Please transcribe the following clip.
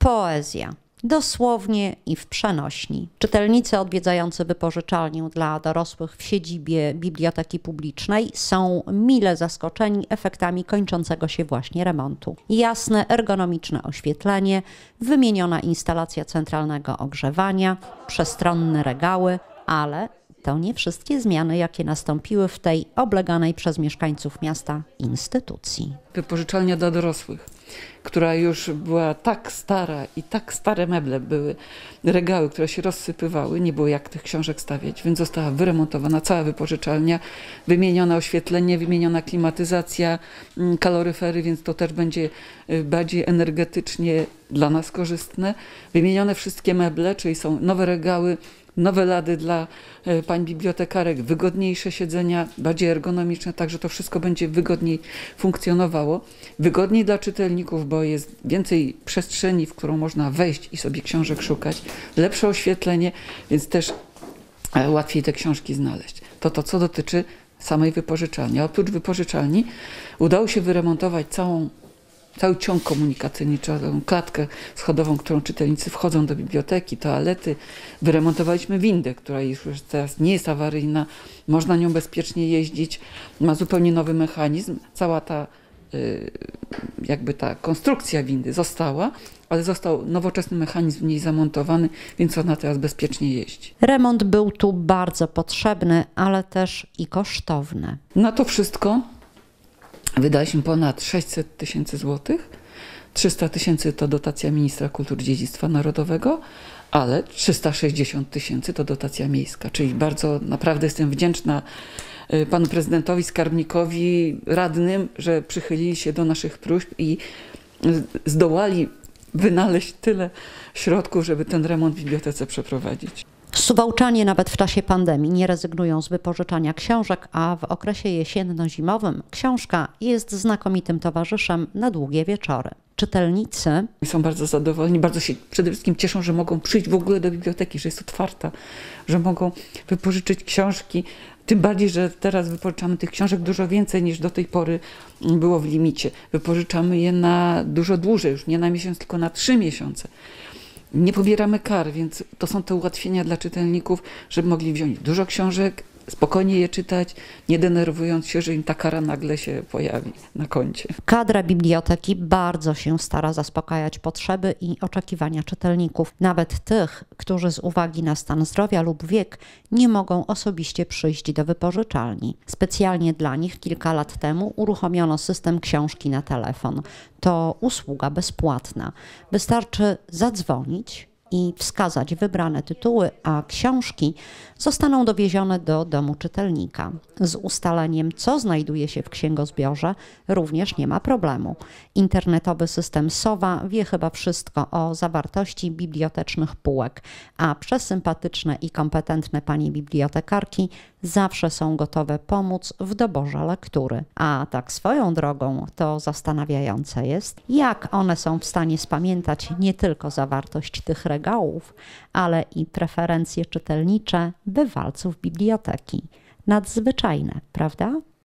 Poezja. Dosłownie i w przenośni. Czytelnicy odwiedzający wypożyczalnię dla dorosłych w siedzibie Biblioteki Publicznej są mile zaskoczeni efektami kończącego się właśnie remontu. Jasne, ergonomiczne oświetlenie, wymieniona instalacja centralnego ogrzewania, przestronne regały, ale to nie wszystkie zmiany, jakie nastąpiły w tej obleganej przez mieszkańców miasta instytucji. Wypożyczalnia dla dorosłych, która już była tak stara i tak stare meble były, regały, które się rozsypywały, nie było jak tych książek stawiać, więc została wyremontowana cała wypożyczalnia, wymienione oświetlenie, wymieniona klimatyzacja, kaloryfery, więc to też będzie bardziej energetycznie dla nas korzystne. Wymienione wszystkie meble, czyli są nowe regały, nowe lady dla pań bibliotekarek, wygodniejsze siedzenia, bardziej ergonomiczne, także to wszystko będzie wygodniej funkcjonowało. Wygodniej dla czytelników, bo jest więcej przestrzeni, w którą można wejść i sobie książek szukać, lepsze oświetlenie, więc też łatwiej te książki znaleźć. To co dotyczy samej wypożyczalni. Oprócz wypożyczalni udało się wyremontować cały ciąg komunikacyjny, czyli klatkę schodową, którą czytelnicy wchodzą do biblioteki, toalety. Wyremontowaliśmy windę, która już teraz nie jest awaryjna, można nią bezpiecznie jeździć, ma zupełnie nowy mechanizm. Cała ta konstrukcja windy została, ale został nowoczesny mechanizm w niej zamontowany, więc ona teraz bezpiecznie jeździ. Remont był tu bardzo potrzebny, ale też i kosztowny. Na to wszystko wydaliśmy ponad 600 tysięcy złotych. 300 tysięcy to dotacja Ministra Kultury i Dziedzictwa Narodowego, ale 360 tysięcy to dotacja miejska. Czyli bardzo naprawdę jestem wdzięczna panu prezydentowi, skarbnikowi, radnym, że przychylili się do naszych próśb i zdołali wynaleźć tyle środków, żeby ten remont w bibliotece przeprowadzić. Suwałczanie nawet w czasie pandemii nie rezygnują z wypożyczania książek, a w okresie jesienno-zimowym książka jest znakomitym towarzyszem na długie wieczory. Czytelnicy są bardzo zadowoleni, bardzo się przede wszystkim cieszą, że mogą przyjść w ogóle do biblioteki, że jest otwarta, że mogą wypożyczyć książki. Tym bardziej, że teraz wypożyczamy tych książek dużo więcej niż do tej pory było w limicie. Wypożyczamy je na dużo dłużej, już nie na miesiąc, tylko na 3 miesiące. Nie pobieramy kar, więc to są te ułatwienia dla czytelników, żeby mogli wziąć dużo książek, spokojnie je czytać, nie denerwując się, że im ta kara nagle się pojawi na koncie. Kadra biblioteki bardzo się stara zaspokajać potrzeby i oczekiwania czytelników, nawet tych, którzy z uwagi na stan zdrowia lub wiek nie mogą osobiście przyjść do wypożyczalni. Specjalnie dla nich kilka lat temu uruchomiono system książki na telefon. To usługa bezpłatna. Wystarczy zadzwonić i wskazać wybrane tytuły, a książki zostaną dowiezione do domu czytelnika. Z ustaleniem, co znajduje się w księgozbiorze, również nie ma problemu. Internetowy system SOWA wie chyba wszystko o zawartości bibliotecznych półek, a przesympatyczne i kompetentne panie bibliotekarki zawsze są gotowe pomóc w doborze lektury. A tak swoją drogą to zastanawiające jest, jak one są w stanie spamiętać nie tylko zawartość tych regałów, ale i preferencje czytelnicze bywalców biblioteki. Nadzwyczajne, prawda?